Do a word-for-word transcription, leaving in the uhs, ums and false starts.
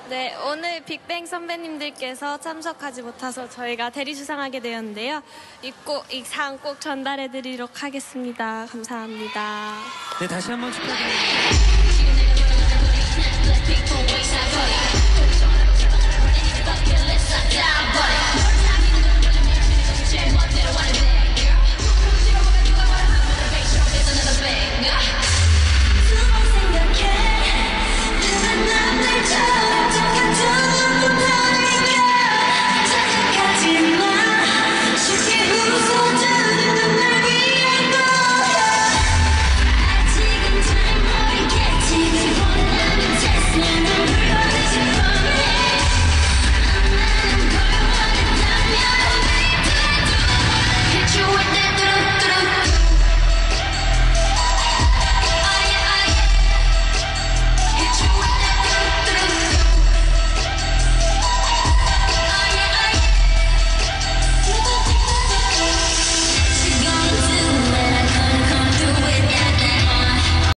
네, 오늘 빅뱅 선배님들께서 참석하지 못해서 저희가 대리 수상하게 되었는데요. 이 꼭, 이 상 꼭 전달해 드리도록 하겠습니다. 감사합니다. 네, 다시 한번 축하드립니다.